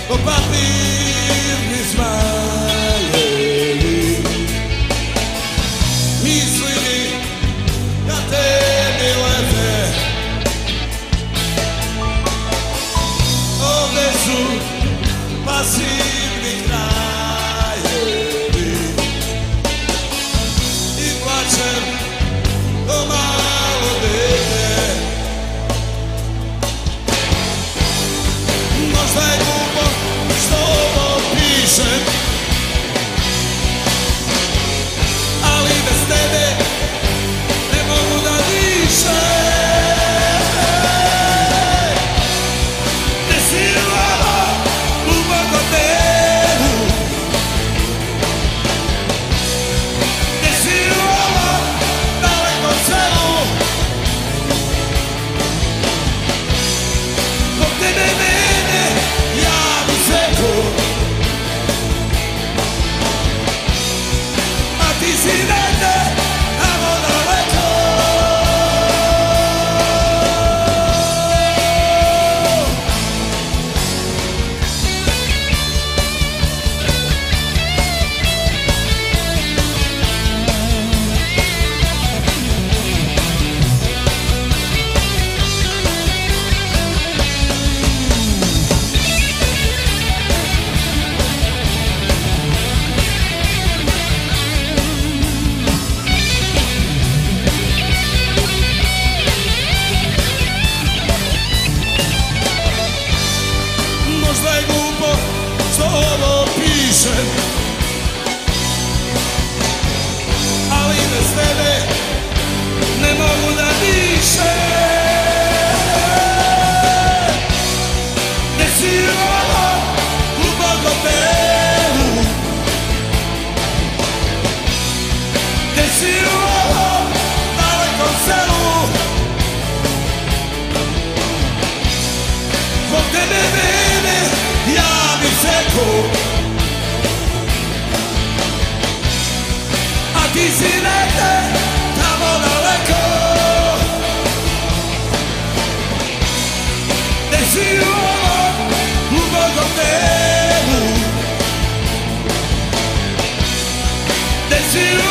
papirni smajevi, mislili da tebi lete. Ovde su pasivni krajevi i plačem ko malo dete. Možda je glupo što ovo pišem, ali bez tebe ne mogu da dišem. Gde si lava duboko tebu, gde si lava daleko selu, zbog tebe mene ja bi seku, a ti si negde tamo daleko. Možda je glupo što ovo pišem, ali bez tebe ne mogu da dišem. Gde si lava duboko tebu, gde si lava dalekom selu, zbog tebe mene ja bi seku, a ti si negde tamo daleko. Gde si lava duboko tebu, gde si